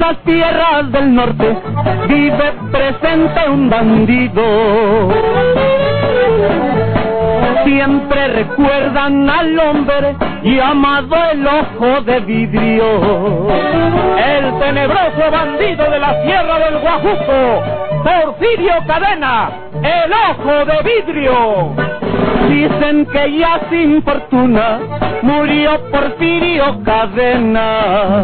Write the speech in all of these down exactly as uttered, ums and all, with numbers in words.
las tierras del norte vive presente un bandido. Siempre recuerdan al hombre llamado el Ojo de Vidrio, el tenebroso bandido de la Sierra del Guajuco, Porfirio Cadena, el Ojo de Vidrio. Dicen que ya sin fortuna murió Porfirio Cadena,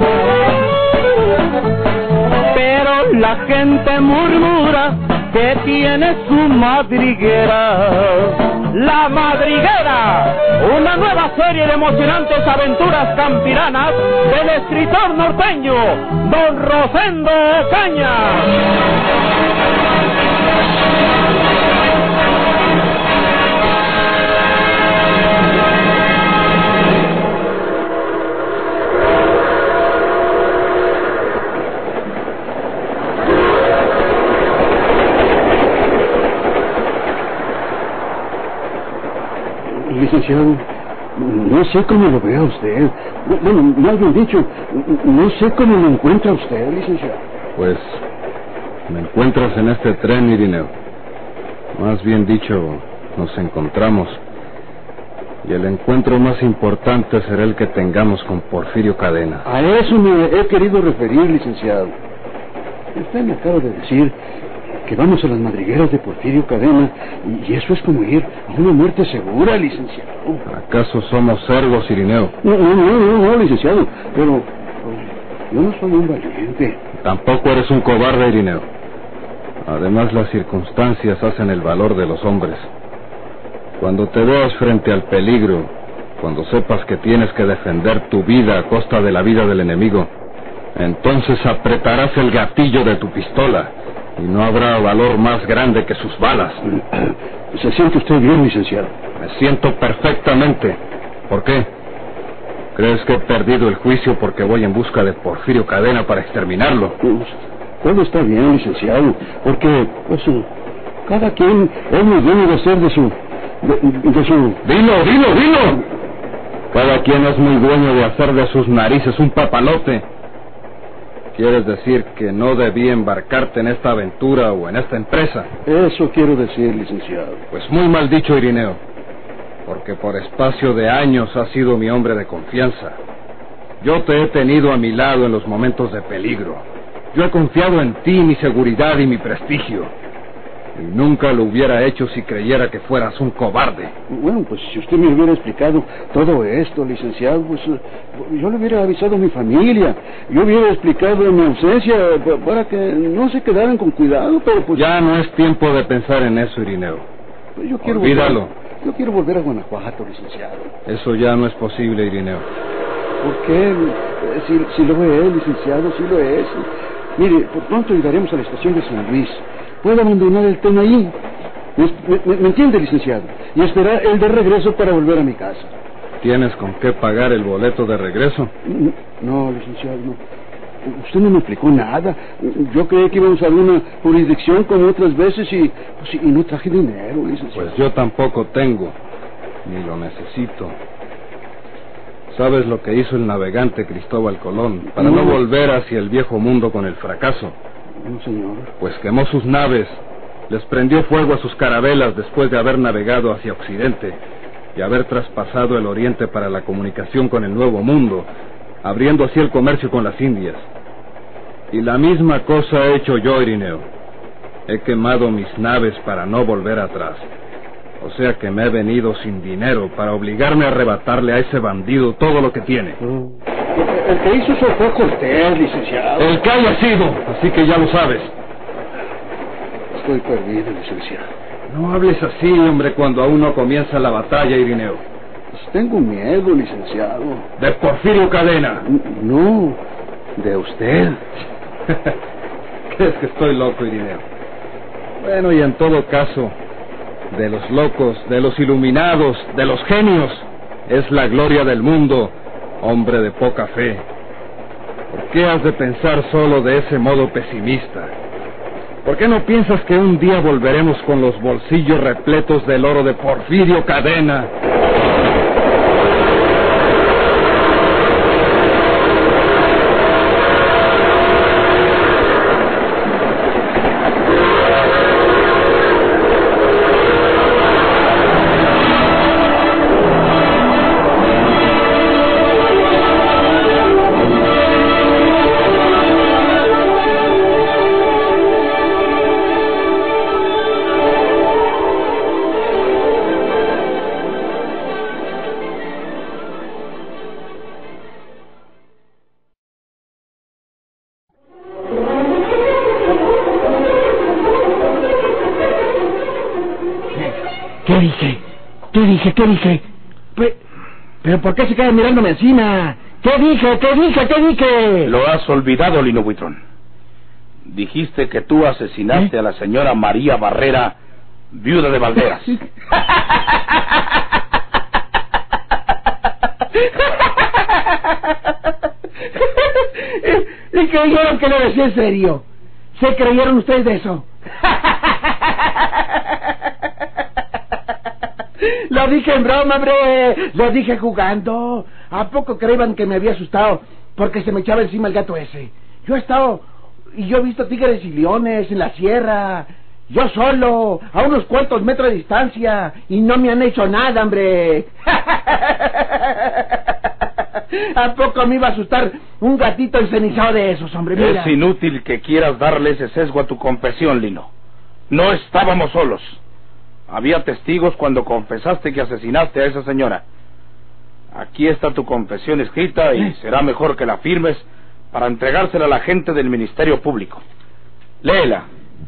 pero la gente murmura que tiene su madriguera. La Madriguera, una nueva serie de emocionantes aventuras campiranas del escritor norteño Don Rosendo Ocaña. Licenciado, no sé cómo lo vea usted. Bueno, más bien dicho, no sé cómo lo encuentra usted, licenciado. Pues me encuentras en este tren, Irineo. Más bien dicho, nos encontramos. Y el encuentro más importante será el que tengamos con Porfirio Cadena. A eso me he querido referir, licenciado. Usted me acaba de decir que vamos a las madrigueras de Porfirio Cadena, y eso es como ir a una muerte segura, licenciado. ¿Acaso somos cerdos, Irineo? No, no, no, no, no, licenciado, pero pues, yo no soy un valiente. Tampoco eres un cobarde, Irineo. Además, las circunstancias hacen el valor de los hombres. Cuando te veas frente al peligro, cuando sepas que tienes que defender tu vida a costa de la vida del enemigo, entonces apretarás el gatillo de tu pistola, y no habrá valor más grande que sus balas. ¿Se siente usted bien, licenciado? Me siento perfectamente. ¿Por qué? ¿Crees que he perdido el juicio porque voy en busca de Porfirio Cadena para exterminarlo? Pues, todo está bien, licenciado, porque, pues, cada quien es muy dueño de hacer de su... De, de su... ¡Dilo, dilo, dilo! Cada quien es muy dueño de hacer de sus narices un papalote. ¿Quieres decir que no debí embarcarte en esta aventura o en esta empresa? Eso quiero decir, licenciado. Pues muy mal dicho, Irineo, porque por espacio de años has sido mi hombre de confianza. Yo te he tenido a mi lado en los momentos de peligro. Yo he confiado en ti, mi seguridad y mi prestigio. Y nunca lo hubiera hecho si creyera que fueras un cobarde. Bueno, pues si usted me hubiera explicado todo esto, licenciado, pues yo le hubiera avisado a mi familia. Yo hubiera explicado mi ausencia para que no se quedaran con cuidado, pero pues... Ya no es tiempo de pensar en eso, Irineo. Pues yo quiero Olvídalo. Volver, yo quiero volver a Guanajuato, licenciado. Eso ya no es posible, Irineo. ¿Por qué? Si, si lo es, licenciado, si lo es. Mire, por pronto llegaremos a la estación de San Luis. Puedo abandonar el tren ahí. ¿Me, me, me entiende, licenciado? Y esperar el de regreso para volver a mi casa. ¿Tienes con qué pagar el boleto de regreso? No, no, licenciado, no. Usted no me explicó nada. Yo creí que íbamos a una jurisdicción como otras veces y, pues, y no traje dinero, licenciado. Pues yo tampoco tengo, ni lo necesito. ¿Sabes lo que hizo el navegante Cristóbal Colón para no, no volver hacia el viejo mundo con el fracaso? No, señor. Pues quemó sus naves, les prendió fuego a sus carabelas después de haber navegado hacia Occidente y haber traspasado el Oriente para la comunicación con el Nuevo Mundo, abriendo así el comercio con las Indias. Y la misma cosa he hecho yo, Irineo. He quemado mis naves para no volver atrás. O sea que me he venido sin dinero para obligarme a arrebatarle a ese bandido todo lo que tiene. Mm. El que hizo eso fue Cortés, licenciado. El que haya sido, así que ya lo sabes. Estoy perdido, licenciado. No hables así, hombre, cuando aún no comienza la batalla, Irineo. Pues tengo miedo, licenciado. ¿De Porfirio Cadena? No, de usted. ¿Crees que estoy loco, Irineo? Bueno, y en todo caso, de los locos, de los iluminados, de los genios, es la gloria del mundo, hombre de poca fe. ¿Por qué has de pensar solo de ese modo pesimista? ¿Por qué no piensas que un día volveremos con los bolsillos repletos del oro de Porfirio Cadena? dije? ¿Qué dije? Pe- ¿Pero por qué se queda mirándome encima? ¿Qué dije? ¿Qué dije? ¿Qué dije? Lo has olvidado, Lino Buitrón. Dijiste que tú asesinaste ¿Eh? a la señora María Barrera, viuda de Valderas. Y creyeron que lo decía en serio. ¿Se creyeron ustedes de eso? Lo dije en broma, hombre. Lo dije jugando. ¿A poco creían que me había asustado porque se me echaba encima el gato ese? Yo he estado y yo he visto tigres y leones en la sierra, yo solo, a unos cuantos metros de distancia, y no me han hecho nada, hombre. ¿A poco me iba a asustar un gatito encenizado de esos, hombre? Mira. Es inútil que quieras darle ese sesgo a tu confesión, Lino. No estábamos solos. Había testigos cuando confesaste que asesinaste a esa señora. Aquí está tu confesión escrita y ¿Eh? será mejor que la firmes para entregársela a la gente del Ministerio Público. Léela.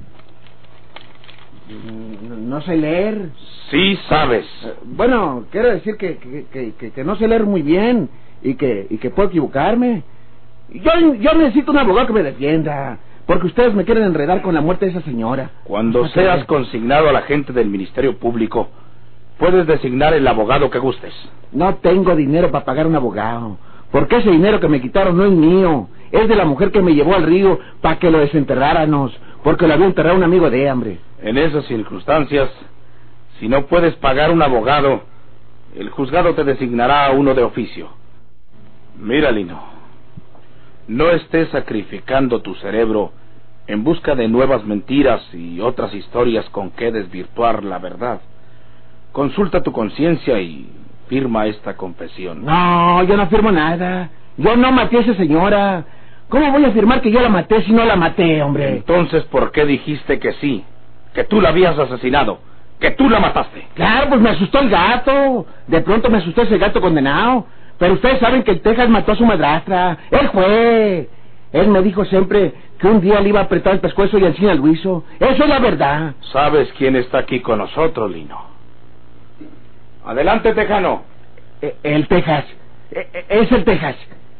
No, no sé leer. Sí sabes. Eh, Bueno, quiero decir que, que, que, que, que no sé leer muy bien y que, y que puedo equivocarme. Yo, yo necesito un abogado que me defienda, porque ustedes me quieren enredar con la muerte de esa señora. Cuando No sé. seas consignado a la gente del Ministerio Público, puedes designar el abogado que gustes. No tengo dinero para pagar un abogado, porque ese dinero que me quitaron no es mío, es de la mujer que me llevó al río para que lo desenterráramos, porque lo había enterrado un amigo de hambre. En esas circunstancias, si no puedes pagar un abogado, el juzgado te designará a uno de oficio. Mira, Lino, no estés sacrificando tu cerebro en busca de nuevas mentiras y otras historias con que desvirtuar la verdad. Consulta tu conciencia y firma esta confesión. No, yo no firmo nada. Yo no maté a esa señora. ¿Cómo voy a afirmar que yo la maté si no la maté, hombre? Entonces, ¿por qué dijiste que sí? Que tú la habías asesinado, que tú la mataste. Claro, pues me asustó el gato. De pronto me asustó ese gato condenado. Pero ustedes saben que el Texas mató a su madrastra. Él fue. Él me dijo siempre que un día le iba a apretar el pescuezo y encima al Luiso. Eso es la verdad. ¿Sabes quién está aquí con nosotros, Lino? Adelante, Tejano. Eh, El Texas. Eh, eh, Es el Texas.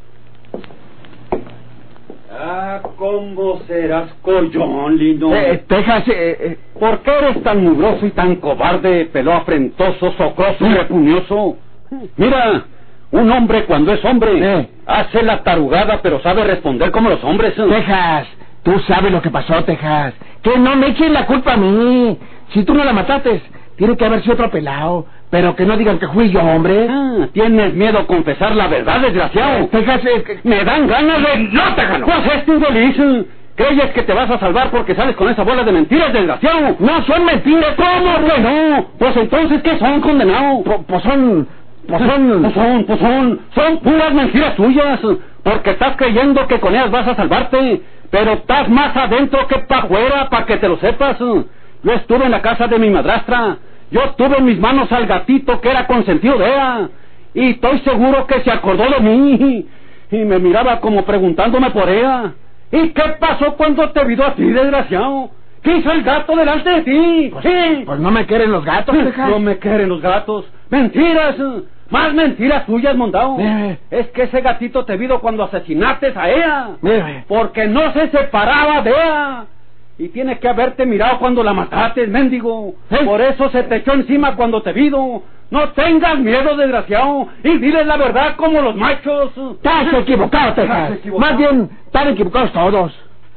Ah, ¿cómo serás collón, Lino? Eh, Texas, eh, eh, ¿Por qué eres tan mugroso y tan cobarde, pelo afrentoso, socoso y repugnioso? Mira, un hombre cuando es hombre Eh. hace la tarugada, pero sabe responder como los hombres. Texas, tú sabes lo que pasó, Texas. Que no me echen la culpa a mí. Si tú no la mataste, tiene que haber sido otro pelado. Pero que no digan que fui yo, hombre. Ah, ¿tienes miedo a confesar la verdad, desgraciado? Eh, Texas, eh, que- Me dan ganas de... ¡No, Tejano! Pues este infeliz, ¿creyes que te vas a salvar porque sales con esa bola de mentiras, desgraciado? no son mentiras. ¿Cómo que no? Pues entonces, ¿qué son, condenado? Po- Pues son... Pues Pues son... son, pues son, son puras mentiras tuyas, porque estás creyendo que con ellas vas a salvarte, pero estás más adentro que para afuera, para que te lo sepas. Yo estuve en la casa de mi madrastra, yo tuve en mis manos al gatito que era consentido de ella, y estoy seguro que se acordó de mí, y me miraba como preguntándome por ella. ¿Y qué pasó cuando te vio a ti, desgraciado? ¿Qué hizo el gato delante de ti? ¿Sí? Pues no me quieren los gatos, Texas. No me quieren los gatos. ¡Mentiras! ¡Más mentiras tuyas, Mondao! Eh. Es que ese gatito te vio cuando asesinaste a ella. Mire, Porque no se separaba de ella. Y tiene que haberte mirado cuando la mataste, mendigo. ¿Eh? Por eso se te echó encima cuando te vio. No tengas miedo, desgraciado. Y diles la verdad como los machos. estás equivocado, Texas. Estás equivocado. Más bien, están equivocados todos.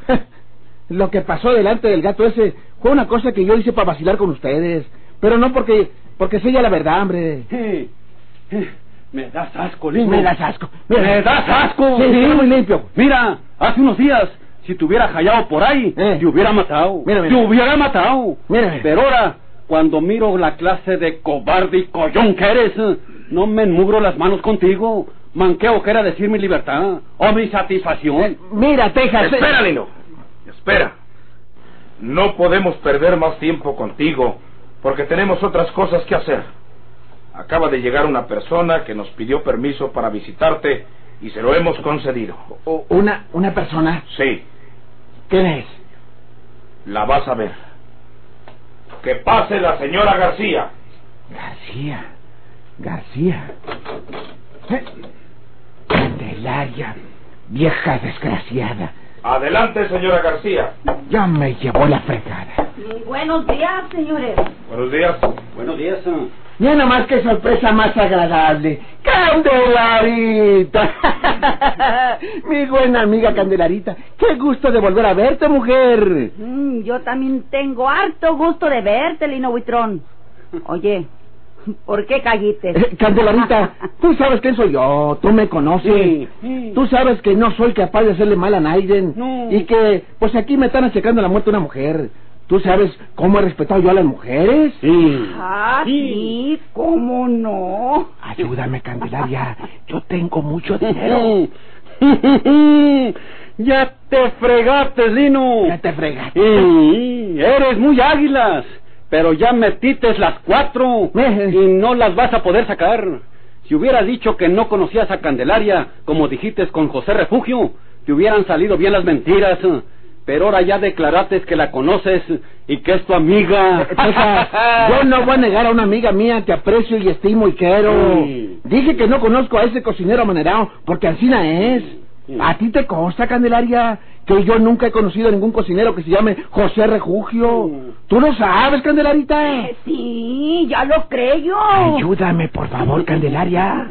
Lo que pasó delante del gato ese fue una cosa que yo hice para vacilar con ustedes. Pero no porque... Porque sé ya la verdad, hombre. Eh, eh, Me das asco, Lino. Me das asco. ¡Me das asco! Sí, sí, muy limpio. Mira, hace unos días, si te hubiera hallado por ahí, Eh. te hubiera matado. Mira, mira. Te hubiera matado. Mira, mira. Pero ahora, cuando miro la clase de cobarde y collón que eres, no me enmugro las manos contigo. Manqueo que era decir mi libertad o mi satisfacción. Mira, Texas... eh, Espera, Lino. Espera. No podemos perder más tiempo contigo, porque tenemos otras cosas que hacer. Acaba de llegar una persona que nos pidió permiso para visitarte y se lo hemos concedido. o- Una, una persona... Sí, ¿Quién es? la vas a ver. Que pase la señora García. García, García. ¿Eh? Candelaria, vieja desgraciada. Adelante, señora García. Ya me llevó la fregada. Buenos días, señores. Buenos días. Buenos días. Ya nomás qué sorpresa más agradable. ¡Candelarita! Mi buena amiga Candelarita. Qué gusto de volver a verte, mujer. Mm, yo también tengo harto gusto de verte, Lino Buitrón. Oye, ¿por qué callites? Eh, Candelarita, tú sabes quién soy yo, tú me conoces. Sí, sí. Tú sabes que no soy capaz de hacerle mal a Naiden. No. Y que, pues aquí me están achacando la muerte de una mujer. ¿Tú sabes cómo he respetado yo a las mujeres? Sí. Ah, sí, ¿cómo no? Ayúdame, Candelaria. Yo tengo mucho dinero. Ya te fregaste, Lino. Ya te fregaste. Sí, eres muy águilas, pero ya metiste las cuatro Eh. y no las vas a poder sacar. Si hubieras dicho que no conocías a Candelaria, como dijiste con José Refugio, te hubieran salido bien las mentiras. Pero ahora ya declaraste que la conoces y que es tu amiga. Texas, yo no voy a negar a una amiga mía que aprecio y estimo y quiero. Sí. Dije que no conozco a ese cocinero amanerado, porque Ancina es. Sí. ¿A ti te consta, Candelaria, que yo nunca he conocido a ningún cocinero que se llame José Refugio? Sí. ¿Tú lo sabes, Candelarita? Eh, sí, ya lo creo. Ayúdame, por favor, Candelaria.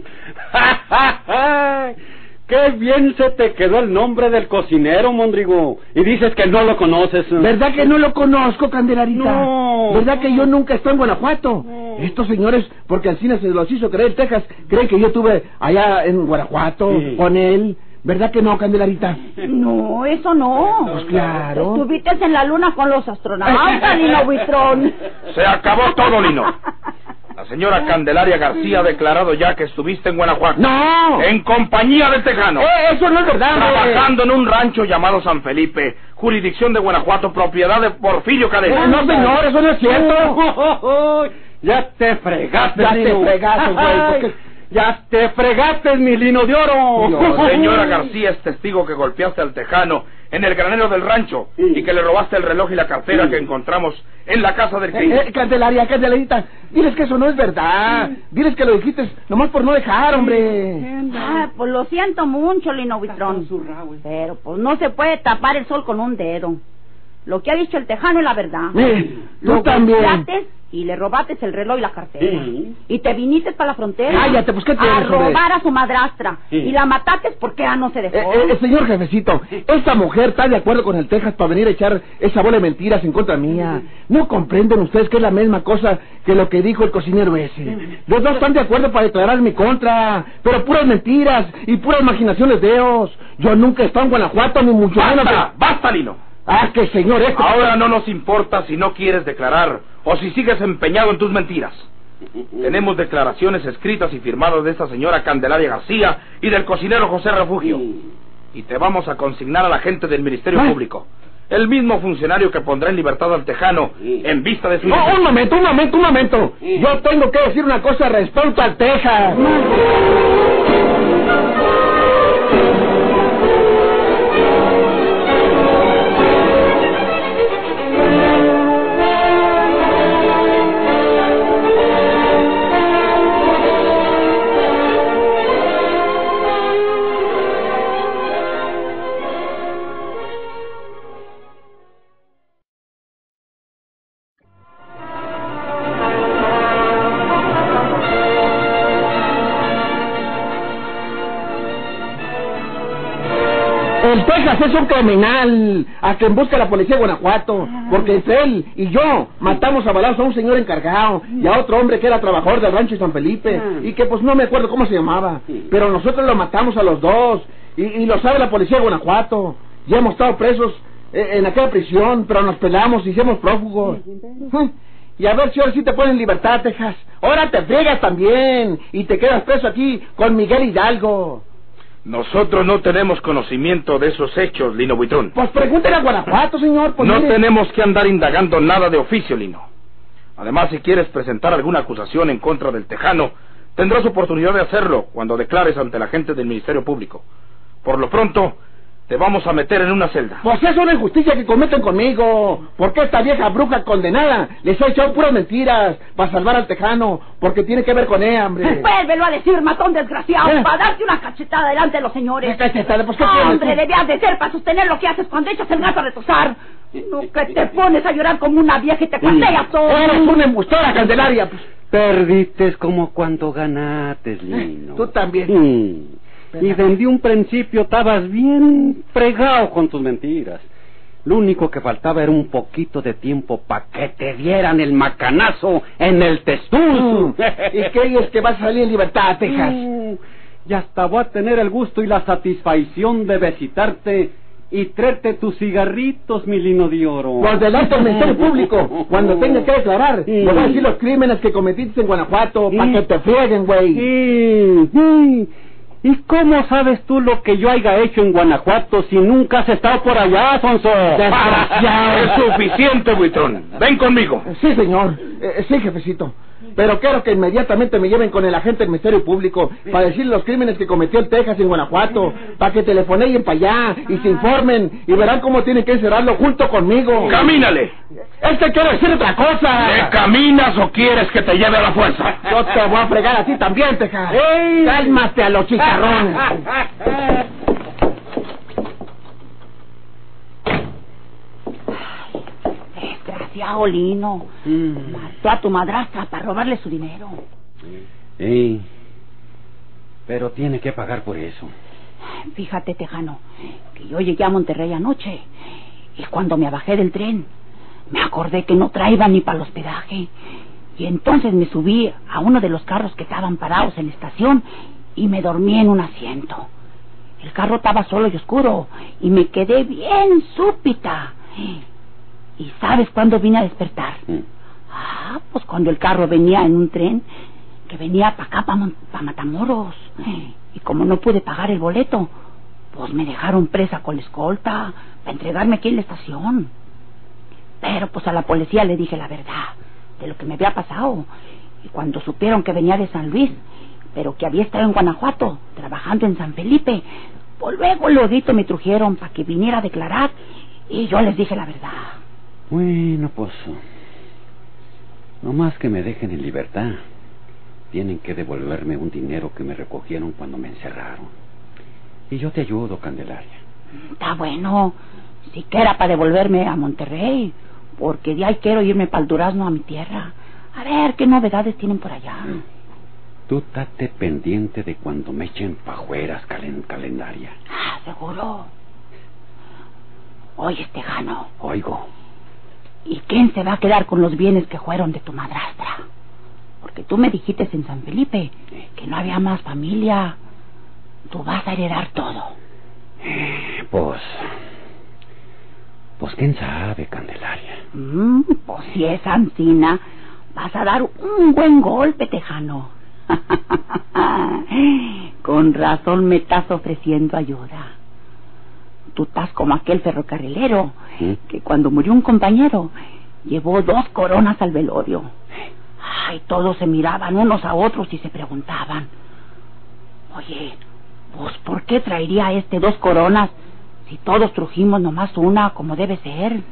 ¡Qué bien se te quedó el nombre del cocinero, Mondrigo! Y dices que no lo conoces. ¿Verdad que no lo conozco, Candelarita? No. ¿Verdad que yo nunca estoy en Guanajuato? No. Estos señores, porque Ancina se los hizo creer Texas, creen que yo estuve allá en Guanajuato Sí. con él. ¿Verdad que no, Candelarita? No, eso no. Pues claro. Estuviste en la luna con los astronautas, Lino Buitrón. Se acabó todo, Lino. La señora Candelaria García ha declarado ya que estuviste en Guanajuato. ¡No! En compañía del Tejano. Eh, eso no es verdad, hombre. Trabajando en un rancho llamado San Felipe, jurisdicción de Guanajuato, propiedad de Porfirio Eh, Cadena. no, señor, eso no es cierto. Ya te fregaste, Ya te Lino. fregaste, güey, Ay, porque- Ya te fregaste, mi Lino de oro. Dios. Señora García es testigo que golpeaste al Tejano en el granero del rancho Sí. y que le robaste el reloj y la cartera Sí. que encontramos en la casa del Eh, crimen. eh, Candelaria, Candelarita, diles que eso no es verdad. Diles que lo dijiste nomás por no dejar, hombre. Ah, pues lo siento mucho, Lino Buitrón. Pero pues no se puede tapar el sol con un dedo. Lo que ha dicho el Tejano es la verdad. Eh, tú Lo también. golpeaste y le robaste el reloj y la cartera. Sí. Y te viniste para la frontera. Cállate, pues, ¿qué a tienes, hombre? robar a su madrastra. Sí. Y la mataste porque ya no se dejó. Eh, eh, señor jefecito, esta mujer está de acuerdo con el Texas para venir a echar esa bola de mentiras en contra mía. ¿No comprenden ustedes que es la misma cosa que lo que dijo el cocinero ese? Los dos están de acuerdo para declarar en mi contra, pero puras mentiras y puras imaginaciones de ellos. Yo nunca he estado en Guanajuato, ni mucho menos... ¡Basta! ¡Basta, Lino! Ah, que señor, esto... Ahora no nos importa si no quieres declarar o si sigues empeñado en tus mentiras. Tenemos declaraciones escritas y firmadas de esta señora Candelaria García y del cocinero José Refugio. Y te vamos a consignar a la gente del Ministerio ¿Ah? Público. El mismo funcionario que pondrá en libertad al Tejano en vista de su... No, un momento, un momento, un momento. Yo tengo que decir una cosa respecto al Texas. El Texas es un criminal a quien busca la policía de Guanajuato, porque es él y yo matamos a balazos a un señor encargado y a otro hombre que era trabajador del rancho de San Felipe y que pues no me acuerdo cómo se llamaba, pero nosotros lo matamos a los dos y, y lo sabe la policía de Guanajuato. Ya hemos estado presos eh, en aquella prisión, pero nos pelamos y hicimos prófugos. Y a ver si ahora sí te ponen en libertad, Texas. Ahora te friegas también y te quedas preso aquí con Miguel Hidalgo. Nosotros no tenemos conocimiento de esos hechos, Lino Buitrón. Pues pregúntale a Guanajuato, señor. Pues No mire. tenemos que andar indagando nada de oficio, Lino. Además, si quieres presentar alguna acusación en contra del Tejano, tendrás oportunidad de hacerlo cuando declares ante la gente del Ministerio Público. Por lo pronto, te vamos a meter en una celda. Pues es una injusticia que cometen conmigo. Porque esta vieja bruja condenada les ha echado puras mentiras para salvar al tejano, porque tiene que ver con ella, hombre. Vuélvelo a decir, matón desgraciado, ¿Eh? para darte una cachetada delante de los señores. ¿Qué cachetada? Pues, ¿qué Hombre, tienes? debías de ser para sostener lo que haces cuando echas el gato a retosar. No, que te pones a llorar como una vieja y te paseas todo. Eres una embustora, Candelaria. Pues, Perdiste como cuando ganaste, Lino. tú también. Sí. Y desde un principio estabas bien fregado con tus mentiras. Lo único que faltaba era un poquito de tiempo para que te dieran el macanazo en el testuz. ¿Y qué es que vas a salir en libertad, Texas? Mm, Y hasta voy a tener el gusto y la satisfacción de visitarte y traerte tus cigarritos, mi Lino de Oro. Los delante del Ministerio Público, cuando tengas que declarar, Sí. nos va a decir los crímenes que cometiste en Guanajuato, Sí. para que te frieguen, güey. Sí, sí. ¿Y cómo sabes tú lo que yo haya hecho en Guanajuato si nunca has estado por allá, Sonso? Desgraciado. Es suficiente, buitrón. Ven conmigo. Sí, señor. Eh, sí, jefecito. Pero quiero que inmediatamente me lleven con el agente del Ministerio Público para decir los crímenes que cometió el Texas en Guanajuato, para que telefoneen para allá y se informen y verán cómo tienen que encerrarlo junto conmigo. ¡Camínale! Es que quiero decir otra cosa. ¿Te caminas o quieres que te lleve a la fuerza? Yo te voy a fregar a ti también, Texas. Cálmate a los chicharrones. Desgraciado Lino. Mató a tu madrastra para robarle su dinero. Sí, pero tiene que pagar por eso. Fíjate, tejano, que yo llegué a Monterrey anoche y cuando me bajé del tren me acordé que no traía ni para el hospedaje y entonces me subí a uno de los carros que estaban parados en la estación y me dormí en un asiento. El carro estaba solo y oscuro y me quedé bien súbita. ¿Y sabes cuándo vine a despertar? Mm. Ah, pues cuando el carro venía en un tren que venía para acá, para pa Matamoros. Y como no pude pagar el boleto, pues me dejaron presa con la escolta para entregarme aquí en la estación. Pero pues a la policía le dije la verdad de lo que me había pasado. Y cuando supieron que venía de San Luis, pero que había estado en Guanajuato trabajando en San Felipe, pues luego luego me trujeron para que viniera a declarar y yo les dije la verdad. Bueno, pues, nomás que me dejen en libertad. Tienen que devolverme un dinero que me recogieron cuando me encerraron. Y yo te ayudo, Candelaria. Está bueno, siquiera para devolverme a Monterrey, porque de ahí quiero irme para el Durazno, a mi tierra. A ver qué novedades tienen por allá. Tú estate pendiente de cuando me echen pajueras, calen Calendaria. Ah, seguro. Oye, tejano, Oigo. ¿y quién se va a quedar con los bienes que fueron de tu madrastra? Porque tú me dijiste en San Felipe que no había más familia. Tú vas a heredar todo. Pues... Pues quién sabe, Candelaria. Mm, pues si es Ancina, vas a dar un buen golpe, tejano. Con razón me estás ofreciendo ayuda. Tú estás como aquel ferrocarrilero ¿Mm? que cuando murió un compañero llevó dos coronas al velorio. Ay, todos se miraban unos a otros y se preguntaban, oye, pues ¿por qué traería este dos coronas si todos trujimos nomás una como debe ser?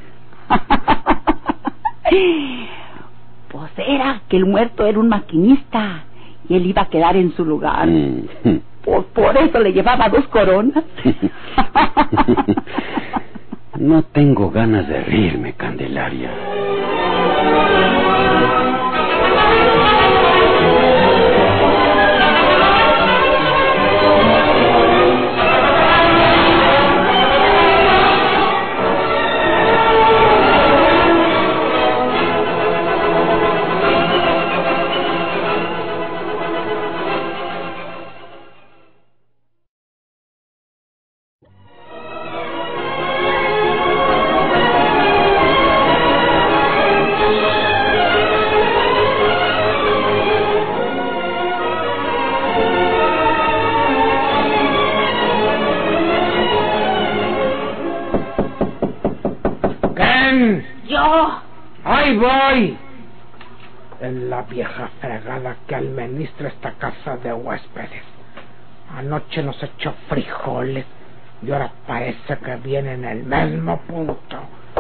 Pues era que el muerto era un maquinista y él iba a quedar en su lugar. Mm. Pues por eso le llevaba dos coronas. No tengo ganas de reírme, Candelaria. ¿Quién? Yo. ¡Ahí voy! Es la vieja fregada que administra esta casa de huéspedes. Anoche nos echó frijoles, Y ahora parece que viene en el mismo punto.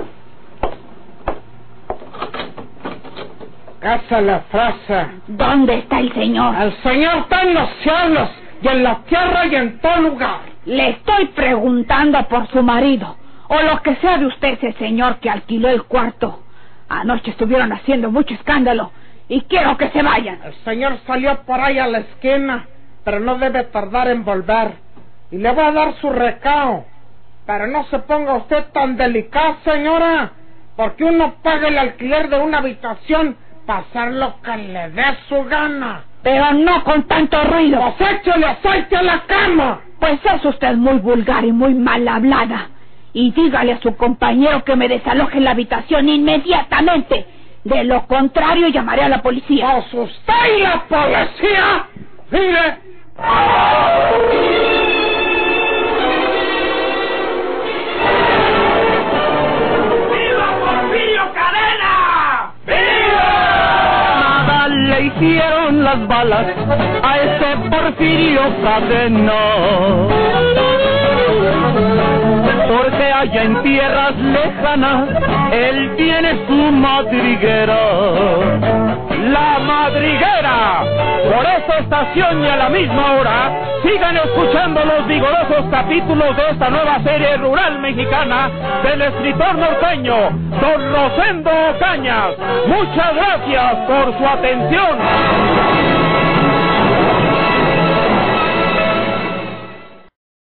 Casa la frase. ¿Dónde está el señor? El señor está en los cielos, y en la tierra, y en todo lugar. Le estoy preguntando por su marido, o lo que sea de usted, ese señor que alquiló el cuarto. Anoche estuvieron haciendo mucho escándalo, y quiero que se vayan. El señor salió por ahí a la esquina, pero no debe tardar en volver. Y le voy a dar su recao. Pero no se ponga usted tan delicada, señora, porque uno paga el alquiler de una habitación para hacer lo que le dé su gana. Pero no con tanto ruido. Pues échale aceite a la cama. Pues es usted muy vulgar y muy mal hablada. Y dígale a su compañero que me desaloje la habitación inmediatamente. De lo contrario, llamaré a la policía. ¿Os usted y la policía? Mire. ¡Viva Porfirio Cadena! ¡Viva! Nada le hicieron las balas a ese Porfirio Cadena, porque allá en tierras lejanas él tiene su madriguera. ¡La Madriguera! Por esta estación y a la misma hora, sigan escuchando los vigorosos capítulos de esta nueva serie rural mexicana del escritor norteño, don Rosendo Ocañas. Muchas gracias por su atención.